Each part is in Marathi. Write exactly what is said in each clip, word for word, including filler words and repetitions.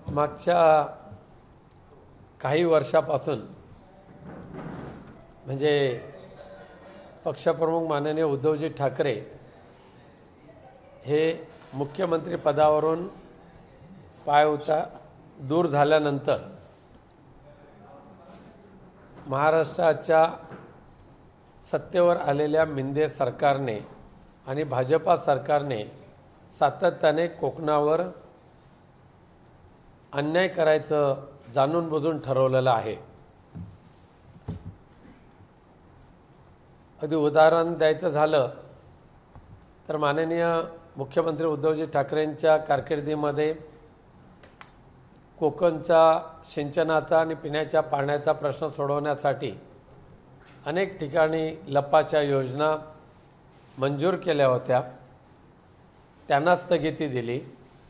मागच्या काही वर्षापासून म्हणजे पक्षप्रमुख माननीय उद्धवजी ठाकरे हे मुख्यमंत्री पदावरून पायउता दूर झाल्यानंतर महाराष्ट्राच्या सत्तेवर आलेल्या मिंदे सरकारने आणि भाजपा सरकारने सातत्याने कोकणावर अन्याय करायचं जाणून बुजून ठरवलेलं आहे। अगदी उदाहरण द्यायचं झालं तर माननीय मुख्यमंत्री उद्धवजी ठाकरेंच्या कारकिर्दीमध्ये कोकणच्या सिंचनाचा आणि पिण्याच्या पाण्याचा प्रश्न सोडवण्यासाठी अनेक ठिकाणी लपाच्या योजना मंजूर केल्या होत्या, त्यांना स्थगिती दिली।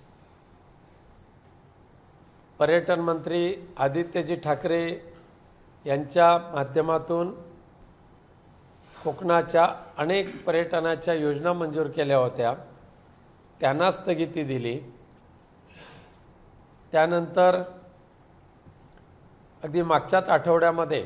पर्यटन मंत्री आदित्यजी ठाकरे यांच्या माध्यमातून कोकणाच्या अनेक पर्यटनाच्या योजना मंजूर केल्या होत्या, त्यांना स्थगिती दिली। त्यानंतर अगदी मागच्याच आठवड्यामध्ये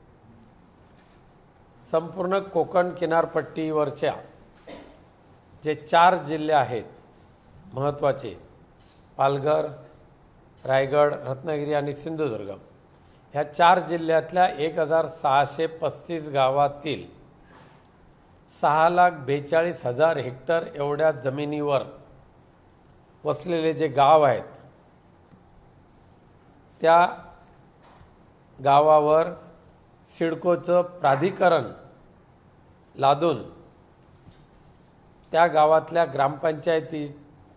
संपूर्ण कोकण किनारपट्टीवरच्या जे चार जिल्हे आहेत महत्त्वाचे, पालघर, रायगड, रत्नागिरी आणि सिंधुदुर्ग, ह्या चार जिल्ह्यातल्या एक हजार सहाशे पस्तीस गावातील सहा लाख बेचाळीस हजार हेक्टर एवढ्या जमिनीवर वसलेले जे गाव आहेत, त्या गावावर सिडकोचं प्राधिकरण लादून त्या गावातल्या ग्रामपंचायती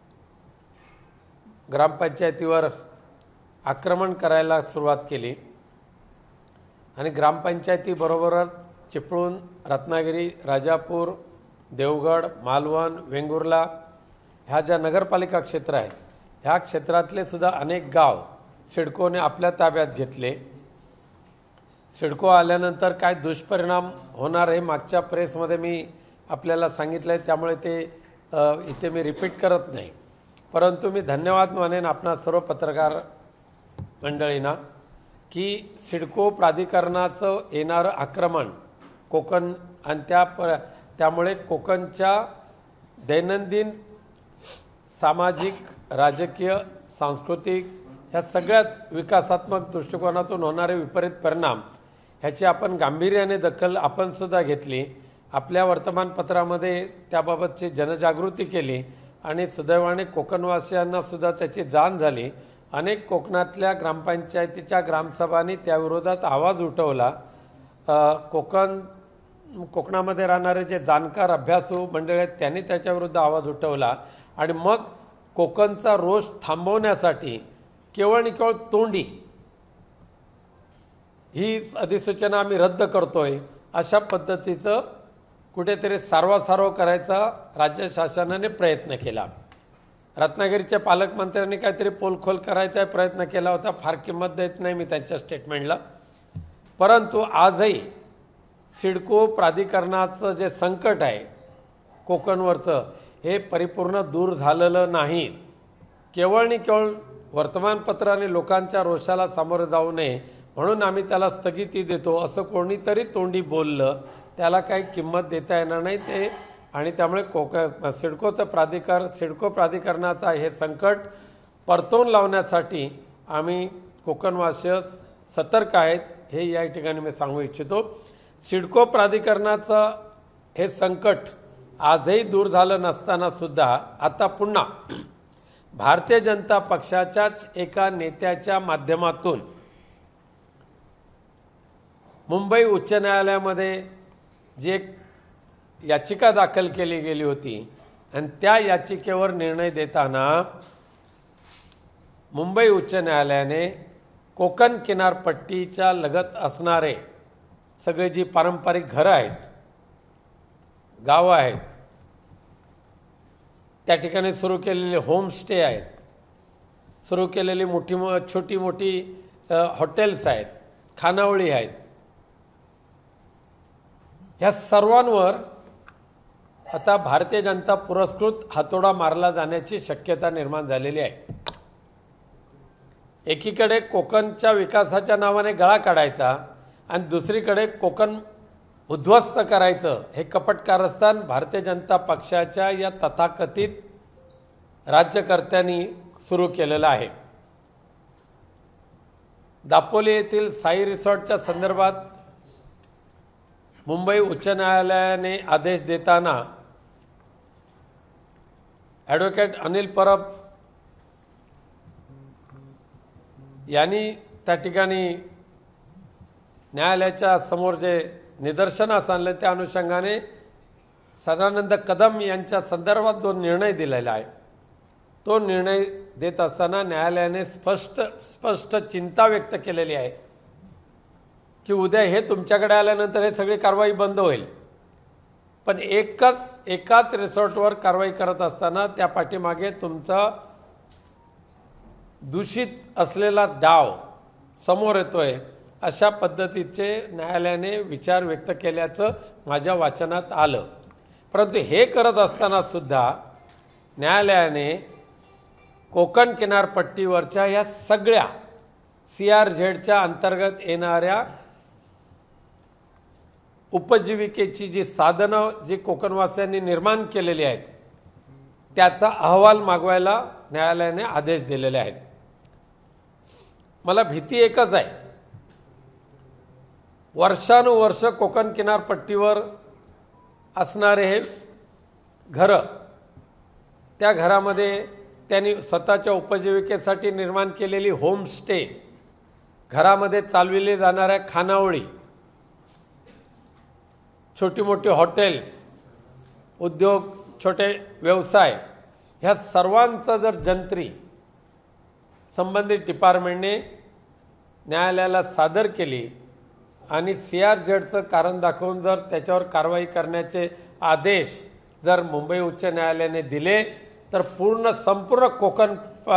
ग्रामपंचायतीवर आक्रमण करायला सुरुवात केली आणि ग्रामपंचायतीबरोबरच चिपळूण, रत्नागिरी, राजापूर, देवगड, मालवण, वेंगुर्ला ह्या ज्या नगरपालिका क्षेत्र आहेत, ह्या क्षेत्रातले सुद्धा अनेक गाव सिडकोने आपल्या ताब्यात घेतले। सिडको आल्यानंतर काय दुष्परिणाम होणार हे मागच्या प्रेसमध्ये मी आपल्याला सांगितलं आहे, त्यामुळे ते इथे मी रिपीट करत नाही। परंतु मी धन्यवाद मानेन आपणा सर्व पत्रकार मंडळींना की सिडको प्राधिकरणाचं येणारं आक्रमण कोकण आणि त्या प त्यामुळे कोकणच्या दैनंदिन सामाजिक, राजकीय, सांस्कृतिक ह्या सगळ्याच विकासात्मक दृष्टिकोनातून होणारे विपरीत परिणाम ह्याची आपण गांभीर्याने दखल आपण सुद्धा घेतली। आपल्या वर्तमानपत्रामध्ये त्याबाबतची जनजागृती केली आणि सुदैवाने कोकणवासियांना सुद्धा त्याची जाण झाली। अनेक कोकणातल्या ग्रामपंचायतीच्या ग्रामसभांनी त्याविरोधात आवाज उठवला। कोकण कोकणामध्ये राहणारे जे जाणकार अभ्यासू मंडळ आहेत त्यांनी त्याच्याविरुद्ध आवाज उठवला आणि मग कोकणचा रोष थांबवण्यासाठी केवळ आणि केवळ तोंडी ही अधिसूचना आम्ही रद्द करतोय अशा पद्धतीचं कुठेतरी सारवासारव करायचा राज्य शासनाने प्रयत्न केला। रत्नागिरीच्या पालकमंत्र्यांनी काहीतरी पोलखोल करायचा प्रयत्न केला होता, फार किंमत देत नाही मी त्यांच्या स्टेटमेंटला। परंतु आजही सिडको प्राधिकरणाचं जे संकट आहे कोकणवरचं हे परिपूर्ण दूर झालेलं नाही। केवळ आणि केवळ वर्तमानपत्र आणि लोकांच्या रोषाला सामोरं जाऊ नये म्हणून आम्ही त्याला स्थगिती देतो असं कोणीतरी तोंडी बोललं त्याला काही किंमत देता येणार नाही ते। आणि त्यामुळे कोक सिडकोचं प्राधिकार सिडको प्राधिकरणाचा हे संकट परतवून लावण्यासाठी आम्ही कोकणवासीय सतर्क आहेत हे या ठिकाणी मी सांगू इच्छितो। सिडको प्राधिकरणाचं हे संकट आजही दूर झालं नसताना सुद्धा आता पुन्हा भारतीय जनता पक्षाच्याच एका नेत्याच्या माध्यमातून मुंबई उच्च न्यायालयामध्ये जी एक याचिका दाखल केली गेली होती आणि त्या याचिकेवर निर्णय देताना मुंबई उच्च न्यायालयाने कोकण किनारपट्टीच्या लगत असणारे सगळे जी पारंपरिक घरं आहेत, गावं आहेत, त्या ठिकाणी सुरू केलेले होमस्टे आहेत, सुरू केलेली मोठी छोटी मोठी हॉटेल्स आहेत, खानावळी आहेत, ह्या सर्वांवर आता भारतीय जनता पुरस्कृत हातोडा मारला जाण्याची शक्यता निर्माण झालेली आहे। एकीकडे कोकणच्या विकासाच्या नावाने गळा काढायचा आणि दुसरीकडे कोकण उद्ध्वस्त करायचं, हे कपट कारस्थान भारतीय जनता पक्षाच्या या तथाकथित राज्यकर्त्यांनी सुरू केलेलं आहे। दापोली येथील साई रिसॉर्टच्या संदर्भात मुंबई उच्च न्यायालयाने आदेश देताना ॲडव्होकेट अनिल परब यांनी त्या ठिकाणी न्यायालयाच्या समोर जे निदर्शनास आणले त्या अनुषंगाने सदानंद कदम यांच्या संदर्भात जो निर्णय दिलेला आहे तो निर्णय देत असताना न्यायालयाने स्पष्ट स्पष्ट चिंता व्यक्त केलेली आहे की उद्या हे तुमच्याकडे आल्यानंतर हे सगळी कारवाई बंद होईल, पण एकच एकाच रिसॉर्टवर कारवाई करत असताना त्या पाठीमागे तुमचा दूषित असलेला डाव समोर येतोय, अशा पद्धतीचे न्यायालयाने विचार व्यक्त केल्याचं माझ्या वाचनात आलं। परंतु हे करत असताना सुद्धा न्यायालयाने कोकण किनारपट्टीवरच्या या सगळ्या सी आर झेडच्या अंतर्गत येणाऱ्या उपजीविकेची जी साधनं जी कोकणवासियांनी निर्माण केलेली आहेत त्याचा अहवाल मागवायला न्यायालयाने आदेश दिलेले आहेत। मला भीती एकच आहे, वर्षानुवर्ष कोकण किनारपट्टीवर असणारे हे घरं, त्या घरामध्ये त्यांनी स्वतःच्या उपजीविकेसाठी निर्माण केलेली होमस्टे, घरामध्ये चालविले जाणाऱ्या खानावळी, छोटी मोठी हॉटेल्स, उद्योग, छोटे व्यवसाय, ह्या सर्वांचा जर जंत्री संबंधित डिपार्टमेंटने न्यायालयाला सादर केली आणि सी आर झेडचं कारण दाखवून जर त्याच्यावर कारवाई करण्याचे आदेश जर मुंबई उच्च न्यायालयाने दिले तर पूर्ण संपूर्ण कोकण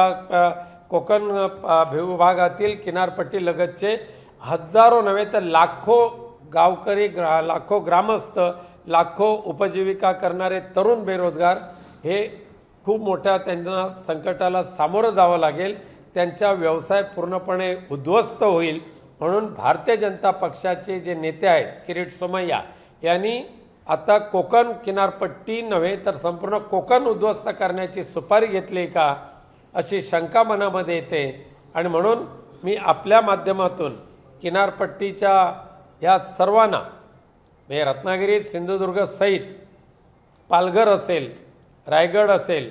कोकण विभागातील किनारपट्टी लगतचे हजारो नव्हे तर लाखो गावकरी, ग्रा लाखो ग्रामस्थ, लाखो उपजीविका करणारे तरुण बेरोजगार हे खूप मोठ्या त्यांना संकटाला सामोरं जावं लागेल, त्यांचा व्यवसाय पूर्णपणे उद्ध्वस्त होईल। म्हणून भारतीय जनता पक्षाचे जे नेते आहेत किरीट सोमय्या यांनी आता कोकण किनारपट्टी नव्हे तर संपूर्ण कोकण उद्ध्वस्त करण्याची सुपारी घेतली का अशी शंका मनामध्ये येते। आणि म्हणून मी आपल्या माध्यमातून किनारपट्टीच्या या सर्वांना, म्हणजे रत्नागिरी, सिंधुदुर्ग सहित पालघर असेल, रायगड असेल,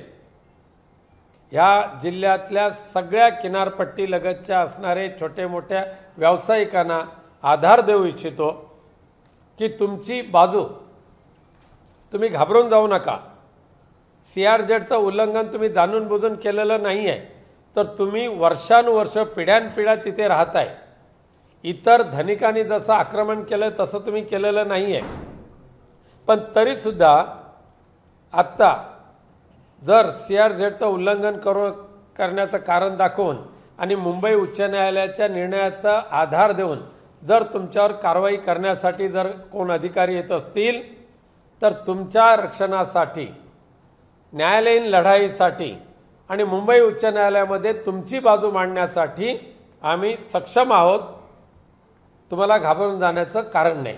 ह्या जिल्ह्यातल्या सगळ्या किनारपट्टी लगतच्या असणारे छोटे मोठ्या व्यावसायिकांना आधार देऊ इच्छितो की तुमची बाजू तुम्ही घाबरून जाऊ नका। सी आर झेडचं उल्लंघन तुम्ही जाणून बुजून केलेलं नाही आहे, तर तुम्ही वर्षानुवर्ष पिढ्यानपिढ्या तिथे राहताय। इतर धनिकांनी जसं आक्रमण केलं तसं तुम्ही केलेलं नाही आहे, पण तरीसुद्धा आत्ता जर सी आर झेडचं उल्लंघन करू करण्याचं कारण दाखवून आणि मुंबई उच्च न्यायालयाच्या निर्णयाचा आधार देऊन जर तुमच्यावर कारवाई करण्यासाठी जर कोण अधिकारी येत असतील तर तुमच्या रक्षणासाठी, न्यायालयीन लढाईसाठी आणि मुंबई उच्च न्यायालयामध्ये तुमची बाजू मांडण्यासाठी आम्ही सक्षम आहोत। तुम्हाला घाबरून जाण्याचं कारण नाही।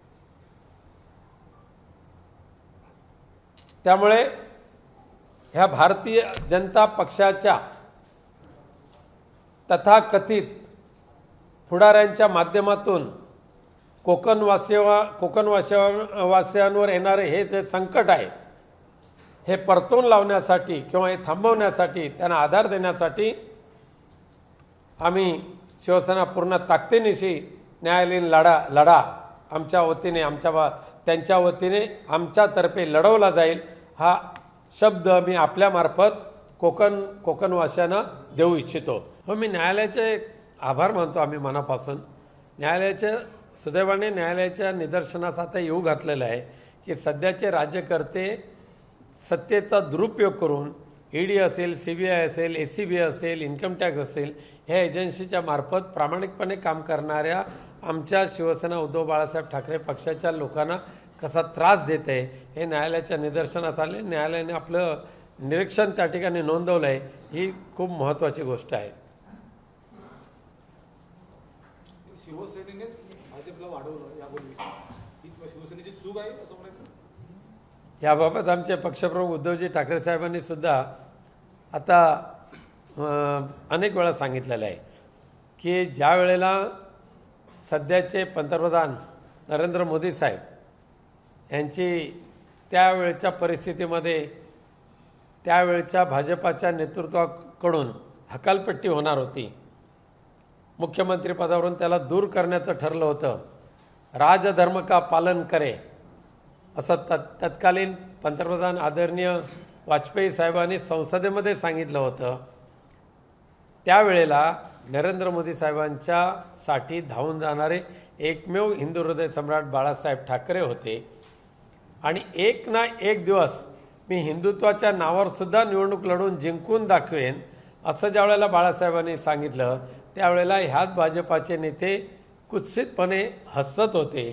त्यामुळे ह्या भारतीय जनता पक्षाच्या तथाकथित पुढाऱ्यांच्या माध्यमातून कोकणवासिया कोकणवासिया वासियांवर येणारे हे जे संकट आहे हे परतवून लावण्यासाठी किंवा हे थांबवण्यासाठी, त्यांना आधार देण्यासाठी आम्ही शिवसेना पूर्ण ताकदीनिशी न्यायालयीन लढा लढा आमच्या वतीने, आमच्या त्यांच्या वतीने आमच्यातर्फे लढवला जाईल, हा शब्द मी आपल्यामार्फत कोकण कोकणवासियांना देऊ इच्छितो। हो, मी न्यायालयाचे आभार मानतो आम्ही मनापासून। न्यायालयाच्या सुदैवाने न्यायालयाच्या निदर्शनास आता येऊ घातलेलं आहे की सध्याचे राज्यकर्ते सत्तेचा दुरुपयोग करून ईडी असेल, सी बी आय असेल, ए सी बी असेल, इन्कम टॅक्स असेल, ह्या एजन्सीच्या मार्फत प्रामाणिकपणे काम करणाऱ्या आमच्या शिवसेना उद्धव बाळासाहेब ठाकरे पक्षाच्या लोकांना कसा त्रास देत आहे हे न्यायालयाच्या निदर्शनास आले। न्यायालयाने आपलं निरीक्षण त्या ठिकाणी नोंदवलं आहे, ही खूप महत्त्वाची गोष्ट आहे। शिवसेनेने भाजपला वाढवलं यापूर्वी, ही शिवसेनेची चूक आहे असं म्हणायचं? याबाबत आमचे पक्षप्रमुख उद्धवजी ठाकरे साहेबांनी सुद्धा आता अनेक वेळा सांगितलेलं आहे की ज्या वेळेला सध्याचे पंतप्रधान नरेंद्र मोदी साहेब यांची त्यावेळच्या परिस्थितीमध्ये त्यावेळच्या भाजपाच्या नेतृत्वाकडून हकालपट्टी होणार होती, मुख्यमंत्रीपदावरून त्याला दूर करण्याचं ठरलं होतं, राजधर्म का पालन करे असं तत् तत्कालीन पंतप्रधान आदरणीय वाजपेयी साहेबांनी संसदेमध्ये सांगितलं होतं. त्यावेळेला नरेंद्र मोदी साहेबांच्यासाठी धावून जाणारे एकमेव हिंदू हृदय सम्राट बाळासाहेब ठाकरे होते. आणि एक ना एक दिवस मी हिंदुत्वाच्या नावावर सुद्धा निवडणूक लढून जिंकून दाखवेन असं ज्या वेळेला बाळासाहेबांनी सांगितलं, त्यावेळेला ह्याच भाजपाचे नेते कुत्सितपणे हसत होते.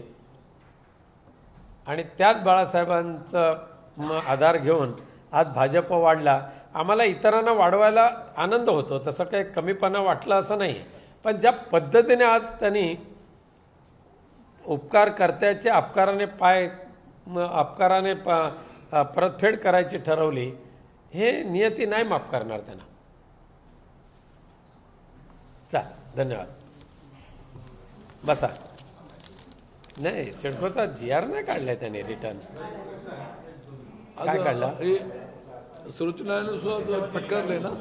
आणि त्याच बाळासाहेबांचा आधार घेऊन आज भाजप वाढला. आम्हाला इतरांना वाढवायला आनंद होतो, तसं काही कमीपणा वाटला असं नाही. पण ज्या पद्धतीने आज त्यांनी उपकारकर्त्याचे अपकाराने पाय अपकाराने प परतफेड करायची ठरवली, हे नियती नाही माफ करणार त्यांना. चाल, धन्यवाद. बसा. नाही, सिडकोचा जी आर नाही काढलाय त्याने रिटर्न. काय काढला? सर्वोच्च न्यायालयाने सुद्धा फटकारलंय ना.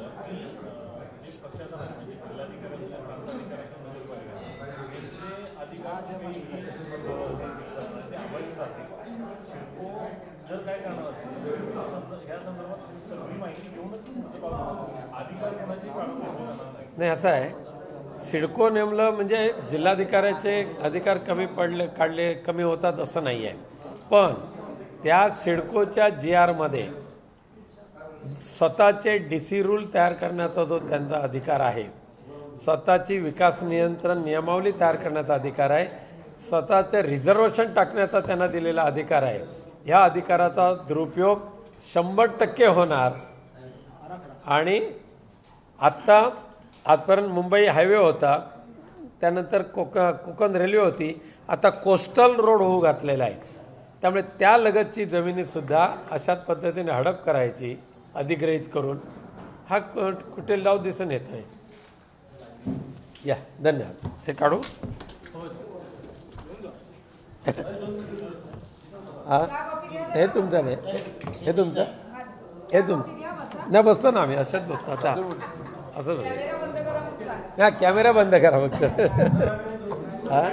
नाही, असं आहे, सिडको नेमलं म्हणजे जिल्हाधिकाऱ्याचे अधिकार कमी पडले काढले कमी होतात असं नाही आहे. पण त्या सिडकोच्या जी आरमध्ये स्वतःचे डी सी रूल तयार करण्याचा जो त्यांचा अधिकार आहे, स्वतःची विकास नियंत्रण नियमावली तयार करण्याचा अधिकार आहे, स्वतःचे रिझर्वेशन टाकण्याचा त्यांना दिलेला अधिकार आहे. ह्या अधिकाराचा दुरुपयोग शंभर टक्के होणार. आणि आत्ता आजपर्यंत मुंबई हायवे होता, त्यानंतर कोक कोकण रेल्वे होती, आता कोस्टल रोड होऊ घातलेला आहे. त्यामुळे त्या लगतची जमिनीसुद्धा अशाच पद्धतीने हडप करायची अधिग्रहित करून, हा कुठे डाव दिसून येत आहे. या, धन्यवाद. हे काढू. हा, हे तुमचं नाही, हे तुमचं, हे तुम नाही. बसतो ना आम्ही, अशाच बसतो आता, असं बसतो. हा, कॅमेरा बंद करा फक्त. हा,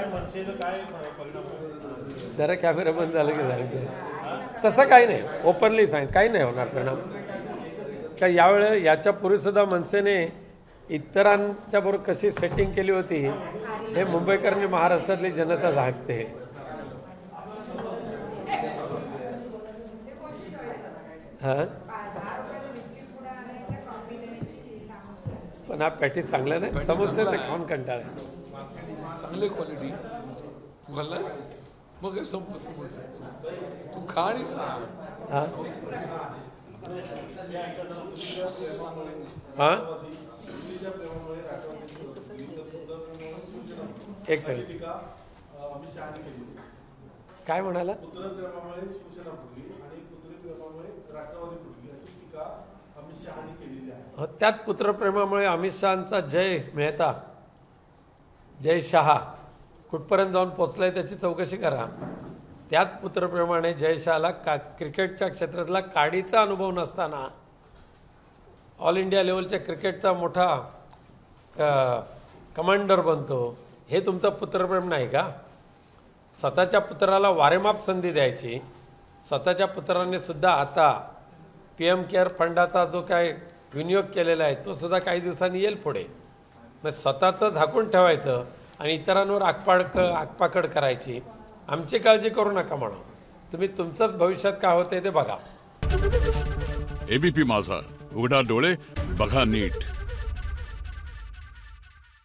जरा कॅमेरा बंद झालं की झालं. तसं काही नाही, ओपनली सांग, काही नाही होणार परिणाम. का यावेळे याच्या पूर्वीसुद्धा मनसेने इतरांच्या बरोबर कशी सेटिंग केली होती हे मुंबईकरांनी महाराष्ट्रातली जनता सांगते. हां, पण हा पॅटीस चांगला नाही, समोसे ते खाऊन कंटाळ आहे. चांगली क्वालिटी घाललास मग संप तू खा आणि सांग. हां हां, एक सेकंड, काय म्हणाला? त्यात पुत्रप्रेमामुळे अमित शहांचा जय मेहता, जय शहा कुठपर्यंत जाऊन पोचलाय त्याची चौकशी करा. त्यात पुत्रप्रेमाने जय शहाला का क्रिकेटच्या क्षेत्रातला काडीचा अनुभव नसताना ऑल इंडिया लेवलच्या क्रिकेटचा मोठा कमांडर बनतो. हे तुमचं पुत्रप्रेम नाही का? स्वतःच्या पुत्राला वारेमाप संधी द्यायची. स्वतःच्या पुत्राने सुद्धा आता पी एम केअर फंडाचा जो काय विनियोग केलेला आहे तो सुद्धा काही दिवसांनी येईल पुढे. मग स्वतःचं झाकून ठेवायचं आणि इतरांवर आकपाड आकपाकड करायची. आमची काळजी करू नका म्हणा, तुम्ही तुमचंच भविष्यात काय होते ते बघा. एबीपी माझा, उघडा डोळे बघा नीट.